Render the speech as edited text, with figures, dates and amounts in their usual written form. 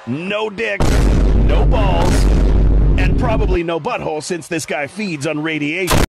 no dick, no balls, and probably no butthole since this guy feeds on radiation.